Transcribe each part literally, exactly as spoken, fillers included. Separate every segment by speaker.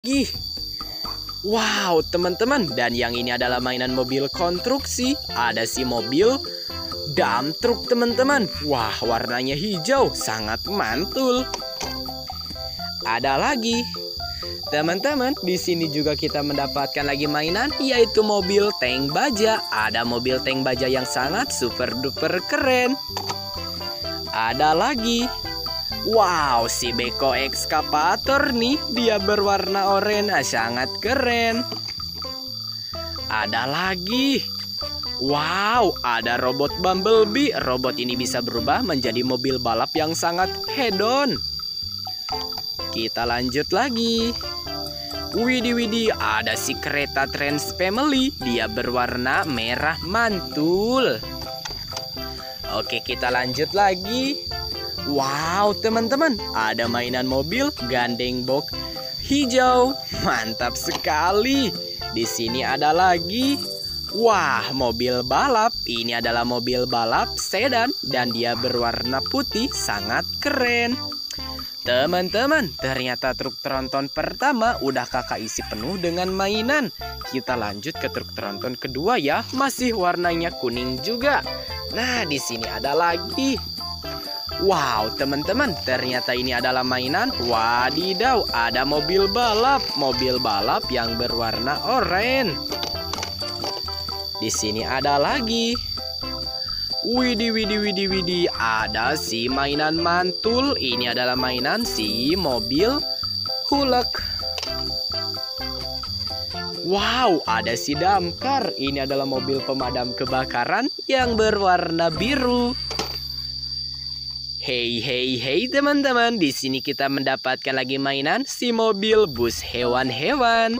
Speaker 1: Gih, wow teman-teman, dan yang ini adalah mainan mobil konstruksi. Ada si mobil dump truck teman-teman. Wah, warnanya hijau, sangat mantul. Ada lagi, teman-teman, di sini juga kita mendapatkan lagi mainan, yaitu mobil tank baja. Ada mobil tank baja yang sangat super duper keren. Ada lagi, wow, si beko ekskavator nih, dia berwarna oranye, sangat keren. Ada lagi, wow, ada robot Bumblebee. Robot ini bisa berubah menjadi mobil balap yang sangat hedon. Kita lanjut lagi. Widih widih, ada si kereta Trans Family. Dia berwarna merah mantul. Oke, kita lanjut lagi. Wow teman-teman, ada mainan mobil gandeng box hijau. Mantap sekali. Di sini ada lagi, wah, mobil balap. Ini adalah mobil balap sedan dan dia berwarna putih, sangat keren. Teman-teman, ternyata truk tronton pertama udah kakak isi penuh dengan mainan. Kita lanjut ke truk tronton kedua ya, masih warnanya kuning juga. Nah, di sini ada lagi. Wow, teman-teman, ternyata ini adalah mainan. Wadidaw, ada mobil balap, mobil balap yang berwarna oranye. Di sini ada lagi. Widih, widih, widih, widih, ada si mainan mantul. Ini adalah mainan si mobil Hulk. Wow, ada si damkar. Ini adalah mobil pemadam kebakaran yang berwarna biru. Hey, hey, hey teman-teman, di sini kita mendapatkan lagi mainan si mobil bus hewan-hewan.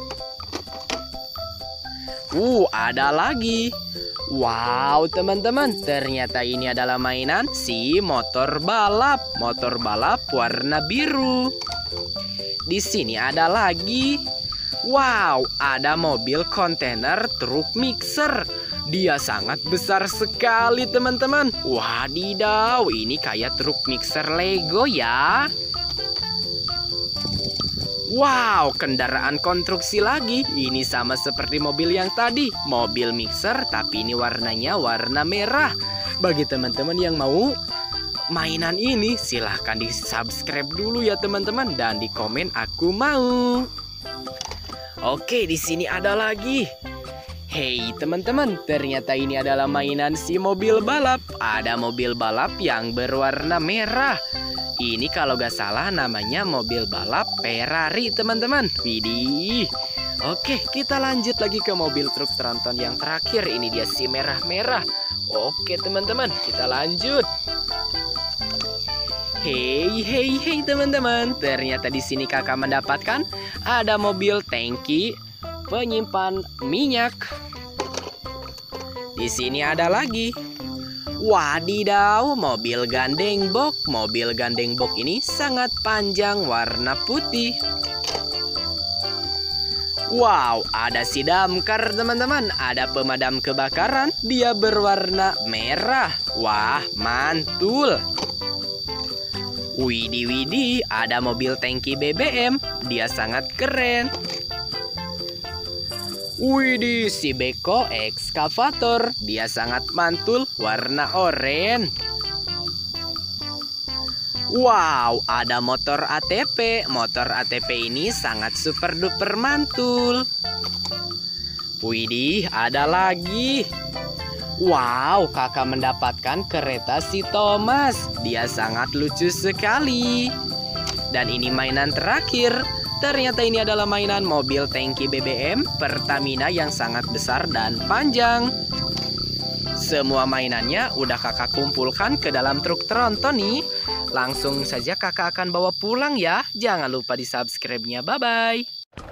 Speaker 1: Uh, ada lagi. Wow, teman-teman, ternyata ini adalah mainan si motor balap, motor balap warna biru. Di sini ada lagi. Wow, ada mobil kontainer truk mixer. Dia sangat besar sekali teman-teman. Wadidaw, ini kayak truk mixer Lego ya. Wow, kendaraan konstruksi lagi. Ini sama seperti mobil yang tadi, mobil mixer, tapi ini warnanya warna merah. Bagi teman-teman yang mau mainan ini, silahkan di subscribe dulu ya teman-teman, dan di komen aku mau. Oke, di sini ada lagi. Hey teman-teman, ternyata ini adalah mainan si mobil balap. Ada mobil balap yang berwarna merah. Ini kalau gak salah namanya mobil balap Ferrari teman-teman. Widih. Oke, kita lanjut lagi ke mobil truk tronton yang terakhir. Ini dia si merah-merah. Oke teman-teman, kita lanjut. Hey, hey, hey teman-teman, ternyata di sini kakak mendapatkan ada mobil tangki penyimpan minyak. Di sini ada lagi. Wadidaw, mobil gandeng box. Mobil gandeng box ini sangat panjang, warna putih. Wow, ada si damkar teman-teman. Ada pemadam kebakaran, dia berwarna merah. Wah, mantul. Widih widih, ada mobil tangki B B M. Dia sangat keren. Widih, si beko ekskavator. Dia sangat mantul, warna oranye. Wow, ada motor A T P. Motor A T P ini sangat super duper mantul. Widih, ada lagi. Wow, kakak mendapatkan kereta si Thomas. Dia sangat lucu sekali. Dan ini mainan terakhir. Ternyata ini adalah mainan mobil tangki B B M Pertamina yang sangat besar dan panjang. Semua mainannya udah kakak kumpulkan ke dalam truk tronton nih. Langsung saja kakak akan bawa pulang ya. Jangan lupa di subscribe-nya. Bye-bye.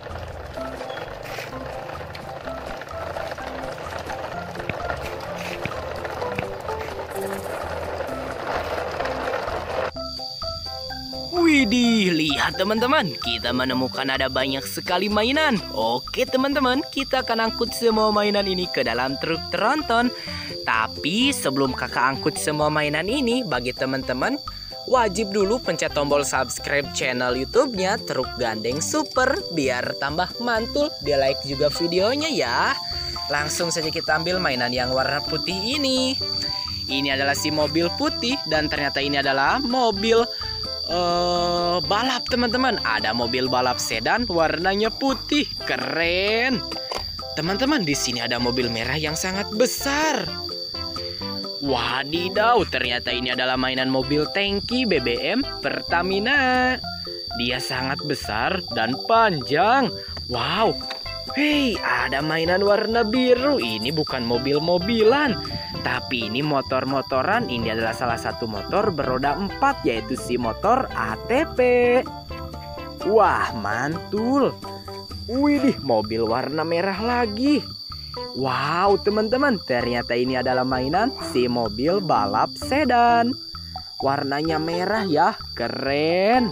Speaker 1: Widih, lihat teman-teman, kita menemukan ada banyak sekali mainan. Oke teman-teman, kita akan angkut semua mainan ini ke dalam truk tronton. Tapi sebelum kakak angkut semua mainan ini, bagi teman-teman wajib dulu pencet tombol subscribe channel YouTube-nya Truk Gandeng Super biar tambah mantul. Di like juga videonya ya. Langsung saja kita ambil mainan yang warna putih ini. Ini adalah si mobil putih dan ternyata ini adalah mobil uh, balap teman-teman. Ada mobil balap sedan warnanya putih, keren. Teman-teman, di sini ada mobil merah yang sangat besar. Wadidaw, ternyata ini adalah mainan mobil tangki B B M Pertamina. Dia sangat besar dan panjang. Wow. Hei, ada mainan warna biru. Ini bukan mobil-mobilan, tapi ini motor-motoran. Ini adalah salah satu motor beroda empat, yaitu si motor A T P. Wah, mantul. Widih, mobil warna merah lagi. Wow, teman-teman, ternyata ini adalah mainan si mobil balap sedan. Warnanya merah ya, keren.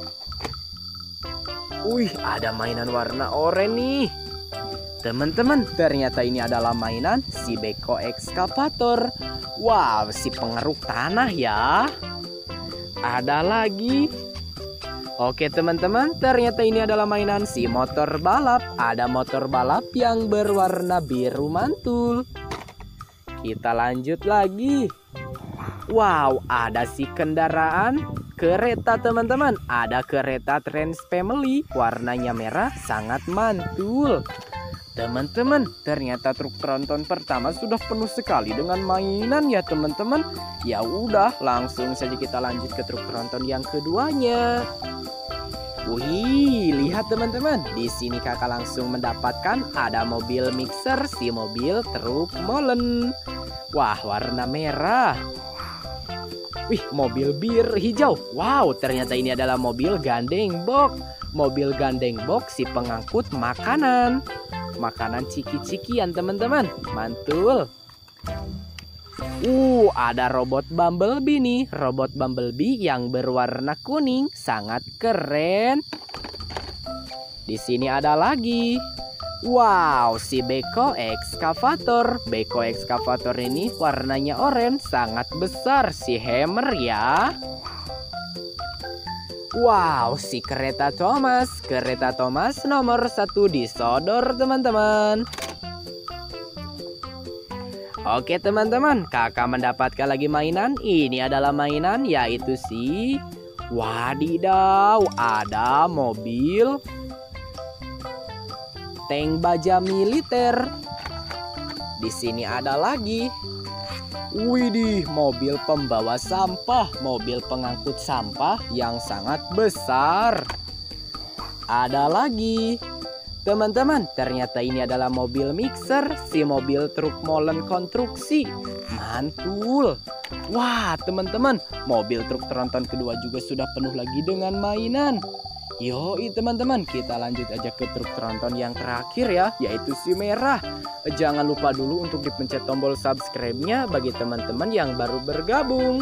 Speaker 1: Wih, ada mainan warna oranye nih. Teman-teman, ternyata ini adalah mainan si beko ekskavator. Wow, si pengeruk tanah ya. Ada lagi. Oke teman-teman, ternyata ini adalah mainan si motor balap. Ada motor balap yang berwarna biru mantul. Kita lanjut lagi. Wow, ada si kendaraan kereta teman-teman. Ada kereta Trans Family, warnanya merah, sangat mantul. Teman-teman, ternyata truk tronton pertama sudah penuh sekali dengan mainan ya teman-teman. Ya udah, langsung saja kita lanjut ke truk tronton yang keduanya. Wih, lihat teman-teman, di sini kakak langsung mendapatkan ada mobil mixer si mobil truk molen. Wah, warna merah. Wih, mobil bir hijau. Wow, ternyata ini adalah mobil gandeng box. Mobil gandeng box si pengangkut makanan. Makanan ciki-cikian teman-teman. Mantul. Uh, ada robot Bumblebee nih. Robot Bumblebee yang berwarna kuning. Sangat keren. Di sini ada lagi. Wow, si beko ekskavator. Beko ekskavator ini warnanya oranye, sangat besar. Si hammer ya. Wow, si kereta Thomas. Kereta Thomas nomor satu disodor teman-teman. Oke teman-teman, kakak mendapatkan lagi mainan. Ini adalah mainan yaitu si wadidaw, ada mobil tank baja militer. Di sini ada lagi. Widih, mobil pembawa sampah, mobil pengangkut sampah yang sangat besar. Ada lagi. Teman-teman, ternyata ini adalah mobil mixer, si mobil truk molen konstruksi. Mantul. Wah, teman-teman, mobil truk tronton kedua juga sudah penuh lagi dengan mainan. Yoi teman-teman, kita lanjut aja ke truk tronton yang terakhir ya, yaitu si merah. Jangan lupa dulu untuk dipencet tombol subscribe-nya bagi teman-teman yang baru bergabung.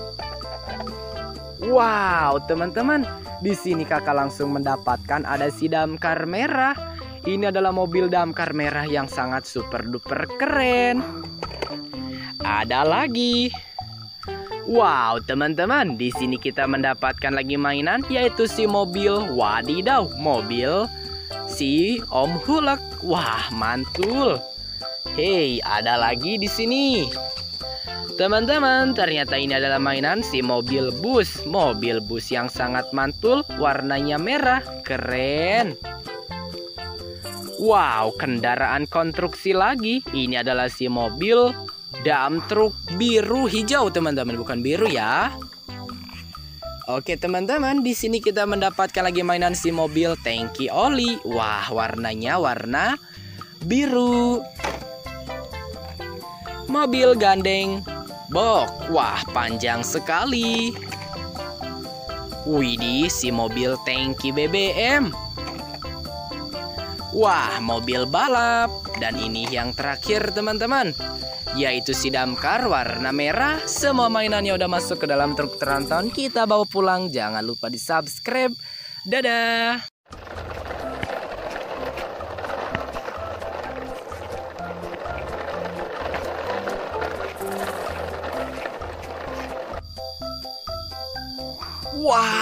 Speaker 1: Wow, teman-teman, di sini kakak langsung mendapatkan ada si damkar merah. Ini adalah mobil damkar merah yang sangat super duper keren. Ada lagi. Wow, teman-teman, di sini kita mendapatkan lagi mainan yaitu si mobil wadidaw, mobil si Om Hulek. Wah, mantul. Hei, ada lagi di sini. Teman-teman, ternyata ini adalah mainan si mobil bus. Mobil bus yang sangat mantul, warnanya merah, keren. Wow, kendaraan konstruksi lagi. Ini adalah si mobil dump truk biru hijau, teman-teman, bukan biru ya. Oke, teman-teman, di sini kita mendapatkan lagi mainan si mobil tangki oli. Wah, warnanya warna biru. Mobil gandeng box. Wah, panjang sekali. Widih, si mobil tangki B B M. Wah, mobil balap. Dan ini yang terakhir teman-teman, yaitu si damkar warna merah. Semua mainannya udah masuk ke dalam truk tronton. Kita bawa pulang. Jangan lupa di subscribe. Dadah.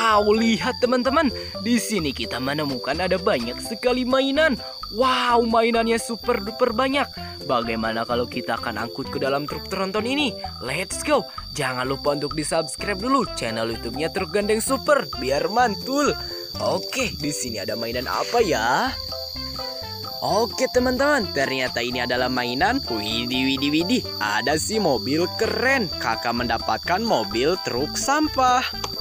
Speaker 1: Wow, lihat teman-teman. Di sini kita menemukan ada banyak sekali mainan. Wow, mainannya super duper banyak. Bagaimana kalau kita akan angkut ke dalam truk tronton ini? Let's go. Jangan lupa untuk di-subscribe dulu channel YouTube-nya Truk Gandeng Super biar mantul. Oke, di sini ada mainan apa ya? Oke teman-teman, ternyata ini adalah mainan. Widih, widih, widih. Ada si mobil keren. Kakak mendapatkan mobil truk sampah.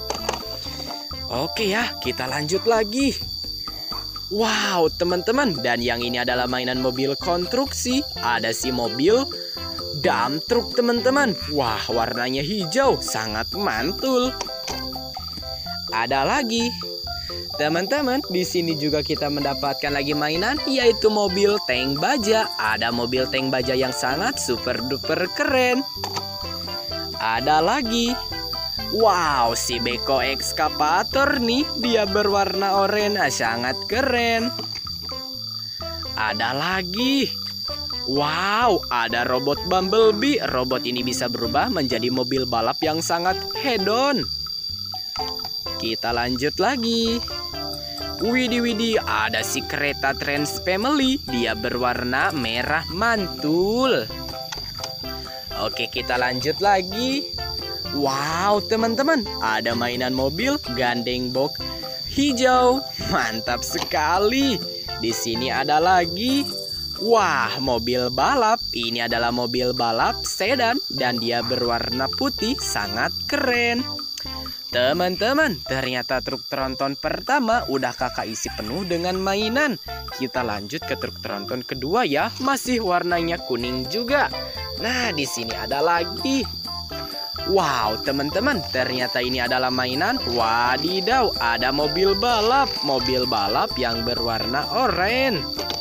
Speaker 1: Oke ya, kita lanjut lagi. Wow teman-teman, dan yang ini adalah mainan mobil konstruksi. Ada si mobil dump truck teman-teman. Wah, warnanya hijau, sangat mantul. Ada lagi. Teman-teman, di sini juga kita mendapatkan lagi mainan, yaitu mobil tank baja. Ada mobil tank baja yang sangat super duper keren. Ada lagi. Wow, si beko ekskavator nih, dia berwarna oranye, sangat keren. Ada lagi. Wow, ada robot Bumblebee. Robot ini bisa berubah menjadi mobil balap yang sangat hedon. Kita lanjut lagi. Widih, widih, ada si kereta Trans Family. Dia berwarna merah mantul. Oke, kita lanjut lagi. Wow, teman-teman, ada mainan mobil gandeng box hijau. Mantap sekali. Di sini ada lagi. Wah, mobil balap. Ini adalah mobil balap sedan dan dia berwarna putih, sangat keren. Teman-teman, ternyata truk tronton pertama udah kakak isi penuh dengan mainan. Kita lanjut ke truk tronton kedua ya, masih warnanya kuning juga. Nah, di sini ada lagi. Wow, teman-teman, ternyata ini adalah mainan. Wadidaw, ada mobil balap, mobil balap yang berwarna oranye.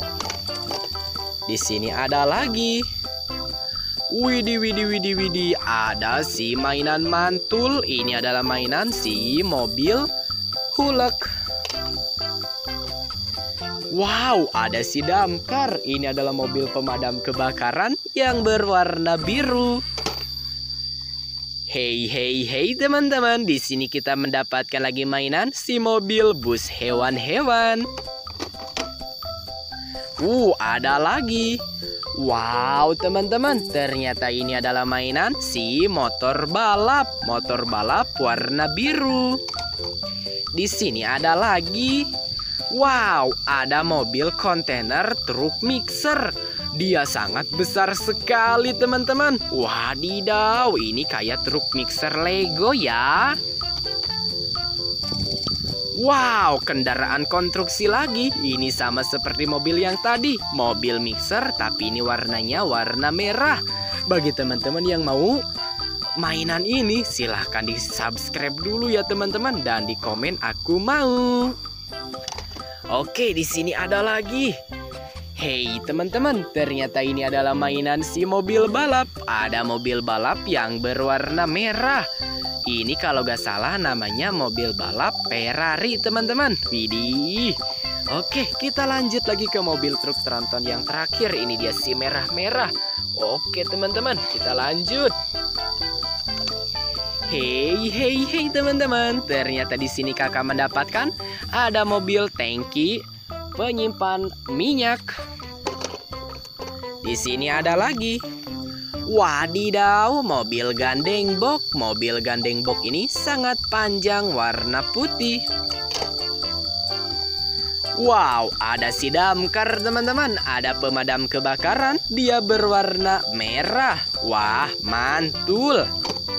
Speaker 1: Di sini ada lagi. Widih, widih, widih, widih, ada si mainan mantul. Ini adalah mainan si mobil hulek. Wow, ada si damkar. Ini adalah mobil pemadam kebakaran yang berwarna biru. Hey, hey, hey teman-teman, di sini kita mendapatkan lagi mainan si mobil bus hewan-hewan. Uh, ada lagi. Wow teman-teman, ternyata ini adalah mainan si motor balap. Motor balap warna biru. Di sini ada lagi. Wow, ada mobil kontainer truk mixer. Dia sangat besar sekali teman-teman. Wadidaw, ini kayak truk mixer Lego ya. Wow, kendaraan konstruksi lagi. Ini sama seperti mobil yang tadi, mobil mixer, tapi ini warnanya warna merah. Bagi teman-teman yang mau mainan ini, silahkan di subscribe dulu ya teman-teman, dan di komen aku mau. Oke, di sini ada lagi. Hey teman-teman, ternyata ini adalah mainan si mobil balap. Ada mobil balap yang berwarna merah. Ini kalau gak salah namanya mobil balap Ferrari teman-teman. Widih. Oke, kita lanjut lagi ke mobil truk tronton yang terakhir. Ini dia si merah-merah. Oke teman-teman, kita lanjut. Hey, hey, hey teman-teman. Ternyata di sini kakak mendapatkan ada mobil tangki penyimpan minyak. Di sini ada lagi. Wadidaw, mobil gandeng box. Mobil gandeng box ini sangat panjang, warna putih. Wow, ada si damkar teman-teman. Ada pemadam kebakaran, dia berwarna merah. Wah, mantul.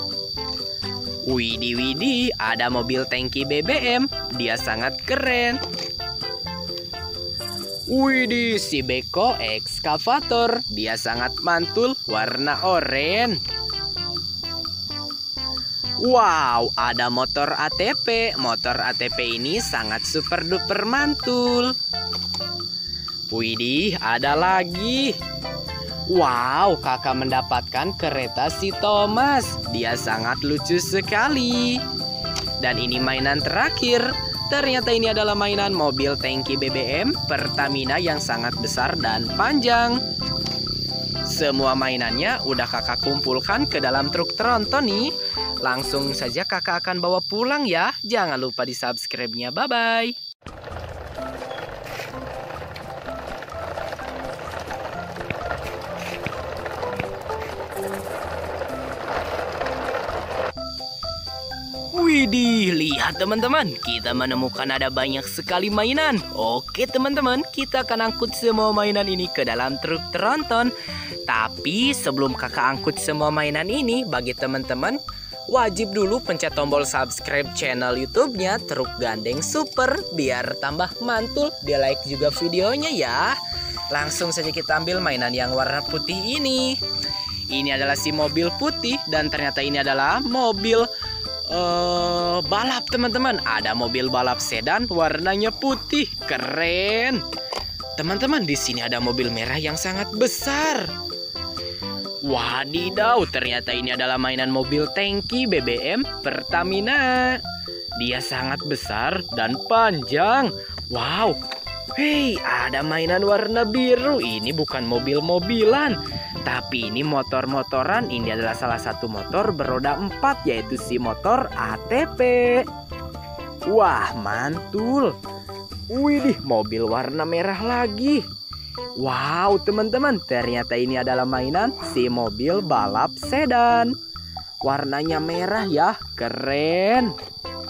Speaker 1: Widih, widih, ada mobil tangki B B M. Dia sangat keren. Widih, si beko ekskavator. Dia sangat mantul, warna oranye. Wow, ada motor A T P. Motor A T P ini sangat super duper mantul. Widih, ada lagi. Wow, kakak mendapatkan kereta si Thomas. Dia sangat lucu sekali. Dan ini mainan terakhir. Ternyata ini adalah mainan mobil tangki B B M Pertamina yang sangat besar dan panjang. Semua mainannya udah kakak kumpulkan ke dalam truk tronton nih. Langsung saja kakak akan bawa pulang ya. Jangan lupa di subscribe-nya. Bye-bye. Widih, lihat teman-teman, kita menemukan ada banyak sekali mainan. Oke teman-teman, kita akan angkut semua mainan ini ke dalam truk tronton. Tapi sebelum kakak angkut semua mainan ini, bagi teman-teman, wajib dulu pencet tombol subscribe channel YouTube-nya Truk Gandeng Super biar tambah mantul. Di like juga videonya ya. Langsung saja kita ambil mainan yang warna putih ini. Ini adalah si mobil putih dan ternyata ini adalah mobil Uh, balap teman-teman. Ada mobil balap sedan warnanya putih, keren. Teman-teman, di sini ada mobil merah yang sangat besar. Wadidaw, ternyata ini adalah mainan mobil tangki B B M Pertamina. Dia sangat besar dan panjang. Wow. Hei, ada mainan warna biru. Ini bukan mobil-mobilan, tapi ini motor-motoran. Ini adalah salah satu motor beroda empat, yaitu si motor A T P. Wah, mantul. Widih, mobil warna merah lagi. Wow, teman-teman, ternyata ini adalah mainan si mobil balap sedan. Warnanya merah ya, keren.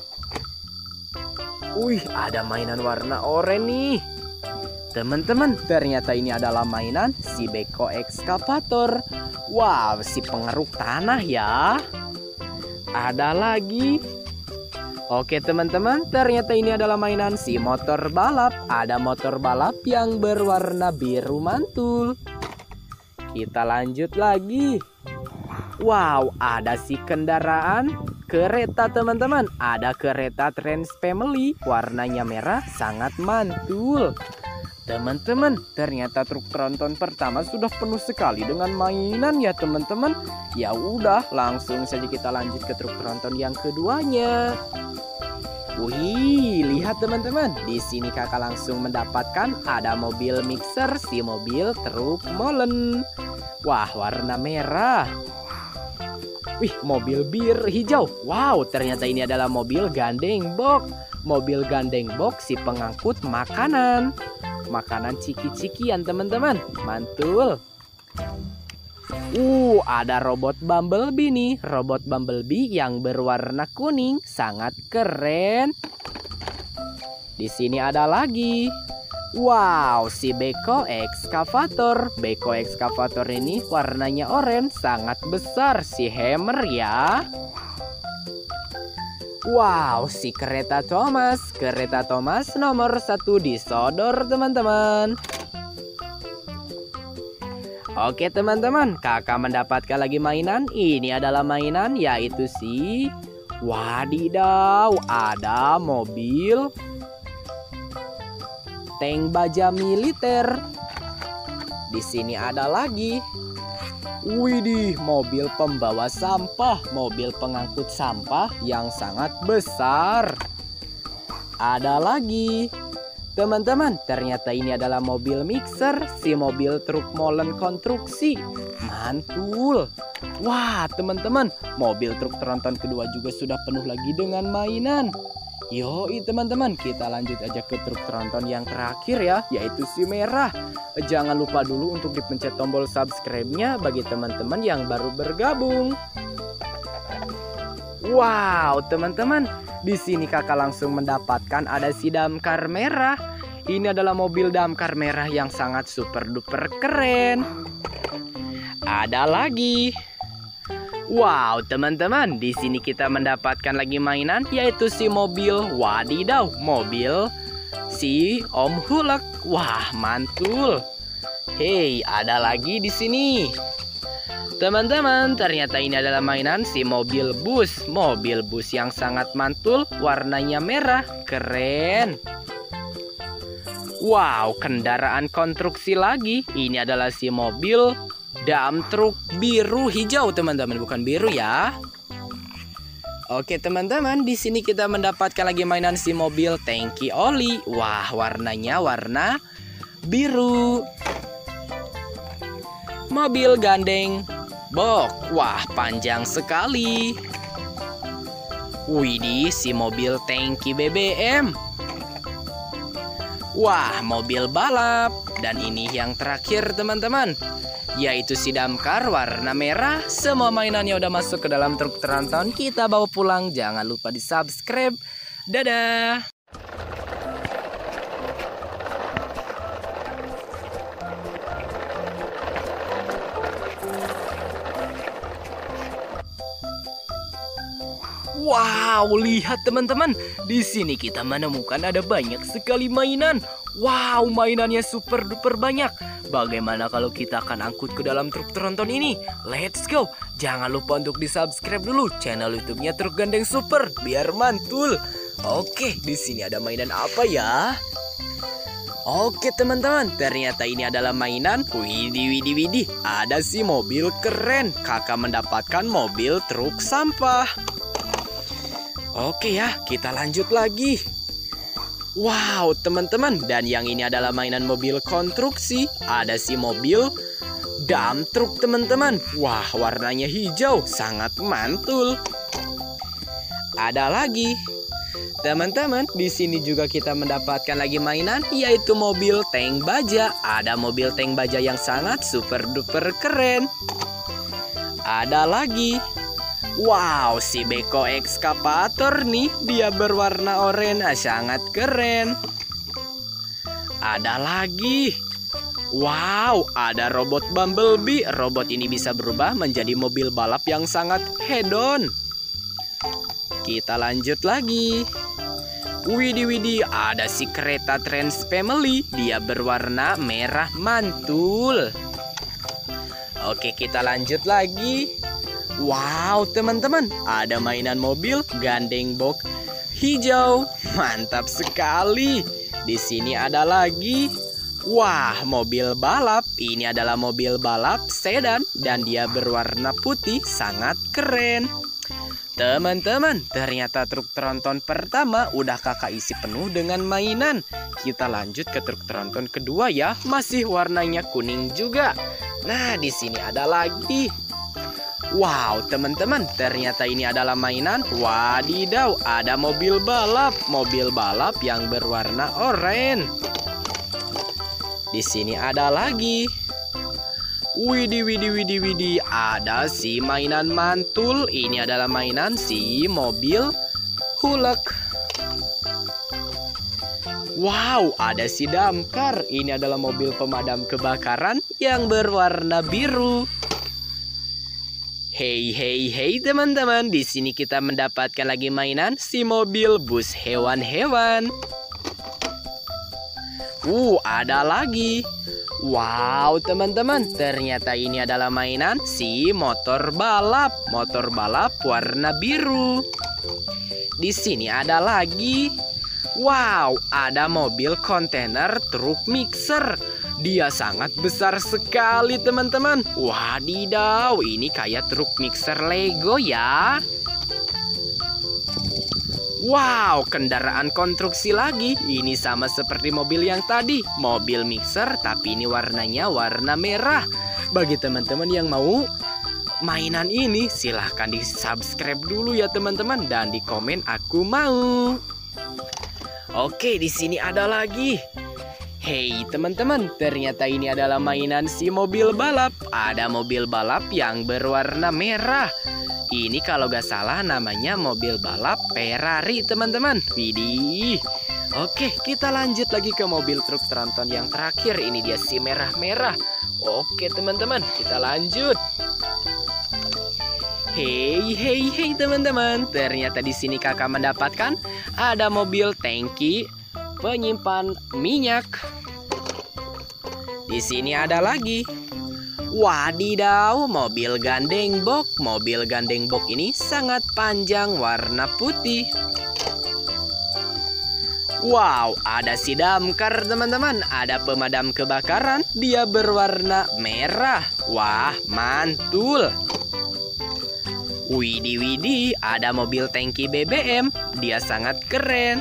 Speaker 1: Wih, ada mainan warna oranye nih. Teman-teman, ternyata ini adalah mainan si beko ekskavator. Wow, si pengeruk tanah ya. Ada lagi. Oke teman-teman, ternyata ini adalah mainan si motor balap. Ada motor balap yang berwarna biru mantul. Kita lanjut lagi. Wow, ada si kendaraan kereta teman-teman. Ada kereta Trans Family, warnanya merah, sangat mantul. Teman-teman, ternyata truk tronton pertama sudah penuh sekali dengan mainan ya teman-teman. Ya udah, langsung saja kita lanjut ke truk tronton yang keduanya. Wih, lihat teman-teman, di sini kakak langsung mendapatkan ada mobil mixer si mobil truk molen. Wah, warna merah. Wih, mobil bir hijau. Wow, ternyata ini adalah mobil gandeng box. Mobil gandeng box si pengangkut makanan. Makanan ciki-cikian teman-teman. Mantul. Uh, ada robot Bumblebee nih. Robot Bumblebee yang berwarna kuning. Sangat keren. Di sini ada lagi. Wow, si beko ekskavator. Beko ekskavator ini warnanya oranye, sangat besar. Si hammer ya. Wow, si kereta Thomas. Kereta Thomas nomor satu disodor teman-teman. Oke teman-teman, kakak mendapatkan lagi mainan. Ini adalah mainan yaitu si wadidaw, ada mobil tank baja militer. Di sini ada lagi. Widih, mobil pembawa sampah, mobil pengangkut sampah yang sangat besar. Ada lagi. Teman-teman, ternyata ini adalah mobil mixer, si mobil truk molen konstruksi. Mantul. Wah, teman-teman, mobil truk tronton kedua juga sudah penuh lagi dengan mainan. Yoi teman-teman, kita lanjut aja ke truk tronton yang terakhir ya, yaitu si merah. Jangan lupa dulu untuk dipencet tombol subscribe-nya bagi teman-teman yang baru bergabung. Wow, teman-teman, di sini kakak langsung mendapatkan ada si damkar merah. Ini adalah mobil damkar merah yang sangat super duper keren. Ada lagi. Wow, teman-teman, di sini kita mendapatkan lagi mainan yaitu si mobil wadidaw, mobil si Om Hulek. Wah, mantul. Hei, ada lagi di sini. Teman-teman, ternyata ini adalah mainan si mobil bus. Mobil bus yang sangat mantul, warnanya merah, keren. Wow, kendaraan konstruksi lagi. Ini adalah si mobil dump truck biru hijau, teman-teman, bukan biru ya. Oke, teman-teman, di sini kita mendapatkan lagi mainan si mobil tangki oli. Wah, warnanya warna biru. Mobil gandeng box. Wah, panjang sekali. Widih, si mobil tangki B B M. Wah, mobil balap. Dan ini yang terakhir teman-teman, yaitu si damkar warna merah. Semua mainannya udah masuk ke dalam truk tronton. Kita bawa pulang. Jangan lupa di subscribe. Dadah. Wow, lihat teman-teman. Di sini kita menemukan ada banyak sekali mainan. Wow, mainannya super duper banyak. Bagaimana kalau kita akan angkut ke dalam truk tronton ini? Let's go. Jangan lupa untuk di-subscribe dulu channel YouTube-nya Truk Gandeng Super biar mantul. Oke, di sini ada mainan apa ya? Oke teman-teman, ternyata ini adalah mainan. Widih, widih, widih. Ada si mobil keren. Kakak mendapatkan mobil truk sampah. Oke ya, kita lanjut lagi. Wow, teman-teman, dan yang ini adalah mainan mobil konstruksi. Ada si mobil dump truck, teman-teman. Wah, warnanya hijau, sangat mantul. Ada lagi. Teman-teman, di sini juga kita mendapatkan lagi mainan, yaitu mobil tank baja. Ada mobil tank baja yang sangat super duper keren. Ada lagi. Wow, si Beko ekskavator nih, dia berwarna oranye, sangat keren. Ada lagi. Wow, ada robot Bumblebee. Robot ini bisa berubah menjadi mobil balap yang sangat hedon. Kita lanjut lagi. Widih, widih, ada si kereta Trans Family. Dia berwarna merah mantul. Oke, kita lanjut lagi. Wow, teman-teman, ada mainan mobil gandeng box hijau. Mantap sekali. Di sini ada lagi. Wah, mobil balap. Ini adalah mobil balap sedan dan dia berwarna putih, sangat keren. Teman-teman, ternyata truk tronton pertama udah kakak isi penuh dengan mainan. Kita lanjut ke truk tronton kedua ya, masih warnanya kuning juga. Nah, di sini ada lagi. Wow, teman-teman, ternyata ini adalah mainan. Wadidaw, ada mobil balap, mobil balap yang berwarna oranye. Di sini ada lagi. Widih, widih, widih, widih, ada si mainan mantul. Ini adalah mainan si mobil Hulk. Wow, ada si damkar. Ini adalah mobil pemadam kebakaran yang berwarna biru. Hey, hey, hey teman-teman, di sini kita mendapatkan lagi mainan si mobil bus hewan-hewan. Uh, ada lagi. Wow, teman-teman, ternyata ini adalah mainan si motor balap, motor balap warna biru. Di sini ada lagi. Wow, ada mobil kontainer truk mixer. Dia sangat besar sekali teman-teman. Wadidaw, ini kayak truk mixer Lego ya. Wow, kendaraan konstruksi lagi. Ini sama seperti mobil yang tadi, mobil mixer, tapi ini warnanya warna merah. Bagi teman-teman yang mau mainan ini, silahkan di subscribe dulu ya teman-teman, dan di komen aku mau. Oke, di sini ada lagi. Hey teman-teman, ternyata ini adalah mainan si mobil balap. Ada mobil balap yang berwarna merah. Ini kalau gak salah namanya mobil balap Ferrari teman-teman. Widih. Oke, kita lanjut lagi ke mobil truk tronton yang terakhir. Ini dia si merah-merah. Oke teman-teman, kita lanjut. Hey, hey, hey teman-teman. Ternyata di sini kakak mendapatkan ada mobil tangki penyimpan minyak. Di sini ada lagi. Wadidaw, mobil gandeng box. Mobil gandeng box ini sangat panjang, warna putih. Wow, ada si damkar teman-teman. Ada pemadam kebakaran. Dia berwarna merah. Wah, mantul. Widih, widih, ada mobil tangki B B M. Dia sangat keren.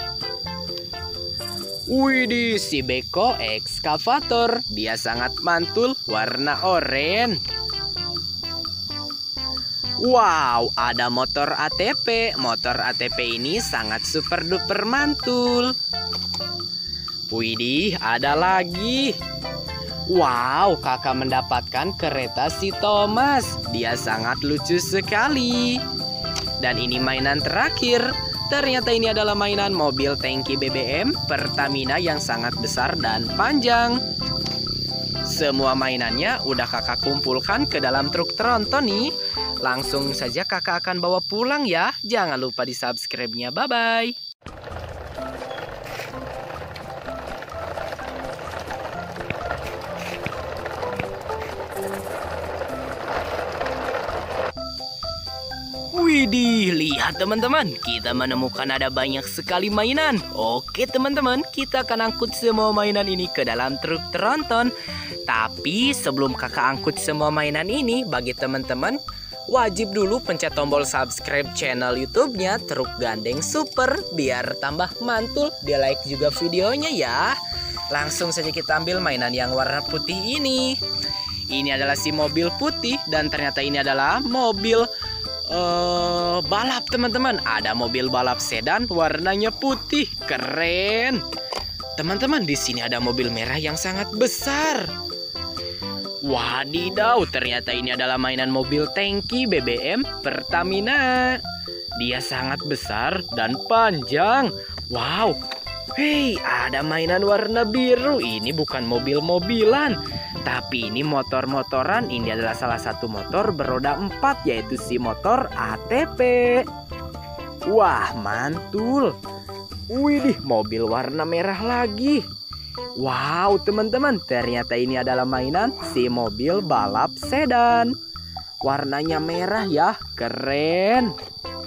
Speaker 1: Widih, si Beko ekskavator. Dia sangat mantul, warna oranye. Wow, ada motor A T P. Motor A T P ini sangat super duper mantul. Widih, ada lagi. Wow, kakak mendapatkan kereta si Thomas. Dia sangat lucu sekali. Dan ini mainan terakhir. Ternyata ini adalah mainan mobil tangki B B M Pertamina yang sangat besar dan panjang. Semua mainannya udah kakak kumpulkan ke dalam truk tronton nih. Langsung saja kakak akan bawa pulang ya. Jangan lupa di subscribe-nya. Bye-bye. Widih, lihat teman-teman, kita menemukan ada banyak sekali mainan. Oke teman-teman, kita akan angkut semua mainan ini ke dalam truk tronton. Tapi sebelum kakak angkut semua mainan ini, bagi teman-teman, wajib dulu pencet tombol subscribe channel YouTube-nya Truk Gandeng Super biar tambah mantul. Dia like juga videonya ya. Langsung saja kita ambil mainan yang warna putih ini. Ini adalah si mobil putih dan ternyata ini adalah mobil Uh, balap teman-teman. Ada mobil balap sedan warnanya putih, keren. Teman-teman, di sini ada mobil merah yang sangat besar. Wadidaw, ternyata ini adalah mainan mobil tangki B B M Pertamina. Dia sangat besar dan panjang. Wow. Hei, ada mainan warna biru. Ini bukan mobil-mobilan, tapi ini motor-motoran. Ini adalah salah satu motor beroda empat, yaitu si motor A T P. Wah, mantul. Widih, mobil warna merah lagi. Wow, teman-teman, ternyata ini adalah mainan si mobil balap sedan. Warnanya merah ya, keren.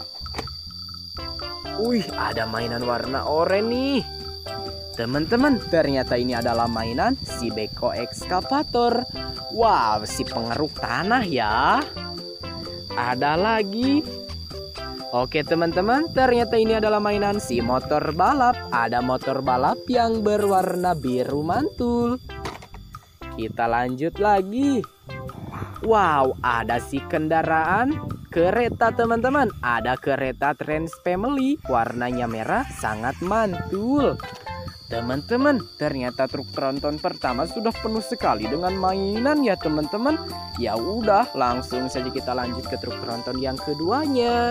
Speaker 1: Wih, ada mainan warna oranye nih. Teman-teman, ternyata ini adalah mainan si beko ekskavator. Wow, si pengeruk tanah ya. Ada lagi. Oke teman-teman, ternyata ini adalah mainan si motor balap. Ada motor balap yang berwarna biru mantul. Kita lanjut lagi. Wow, ada si kendaraan kereta teman-teman. Ada kereta Trans Family, warnanya merah, sangat mantul. Teman-teman, ternyata truk tronton pertama sudah penuh sekali dengan mainan ya teman-teman. Ya udah, langsung saja kita lanjut ke truk tronton yang keduanya.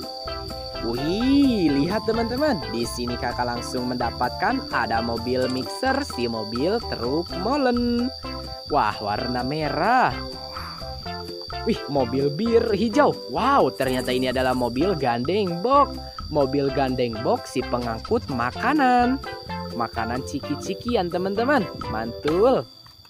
Speaker 1: Wih, lihat teman-teman, di sini kakak langsung mendapatkan ada mobil mixer si mobil truk molen. Wah, warna merah. Wih, mobil bir hijau. Wow, ternyata ini adalah mobil gandeng box. Mobil gandeng box si pengangkut makanan. Makanan ciki-cikian teman-teman. Mantul.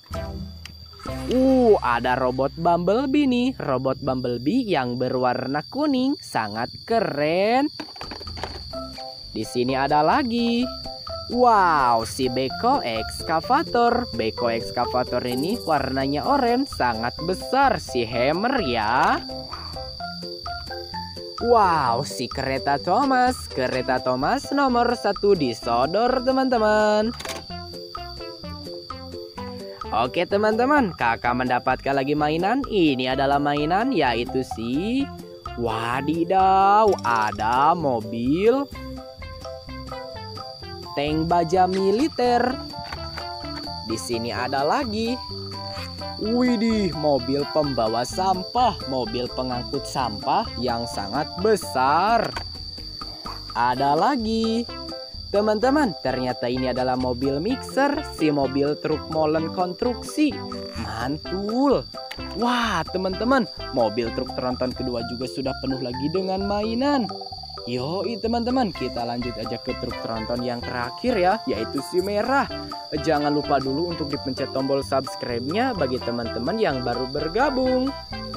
Speaker 1: Uh, ada robot Bumblebee nih. Robot Bumblebee yang berwarna kuning. Sangat keren. Di sini ada lagi. Wow, si beko ekskavator. Beko ekskavator ini warnanya oranye, sangat besar. Si hammer ya. Wow, si kereta Thomas. Kereta Thomas nomor satu disodor teman-teman. Oke teman-teman, kakak mendapatkan lagi mainan. Ini adalah mainan yaitu si wadidaw, ada mobil tank baja militer. Di sini ada lagi. Widih, mobil pembawa sampah, mobil pengangkut sampah yang sangat besar. Ada lagi. Teman-teman, ternyata ini adalah mobil mixer, si mobil truk molen konstruksi. Mantul. Wah, teman-teman, mobil truk tronton kedua juga sudah penuh lagi dengan mainan. Yoi teman-teman, kita lanjut aja ke truk tronton yang terakhir ya, yaitu si merah. Jangan lupa dulu untuk dipencet tombol subscribe-nya bagi teman-teman yang baru bergabung.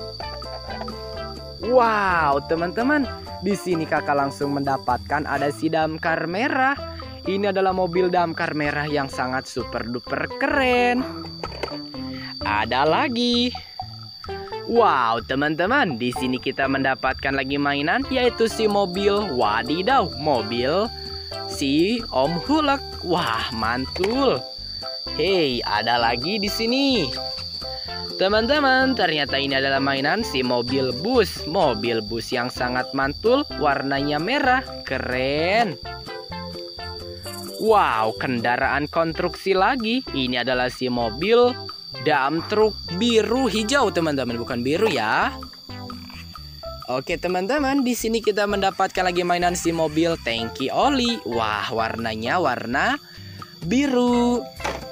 Speaker 1: Wow, teman-teman, di sini kakak langsung mendapatkan ada si damkar merah. Ini adalah mobil damkar merah yang sangat super duper keren. Ada lagi. Wow, teman-teman, di sini kita mendapatkan lagi mainan yaitu si mobil wadidaw, mobil si Om Hulk. Wah, mantul. Hei, ada lagi di sini. Teman-teman, ternyata ini adalah mainan si mobil bus. Mobil bus yang sangat mantul, warnanya merah. Keren. Wow, kendaraan konstruksi lagi. Ini adalah si mobil dump truck biru hijau, teman-teman, bukan biru ya. Oke, teman-teman, di sini kita mendapatkan lagi mainan si mobil tangki oli. Wah, warnanya warna biru.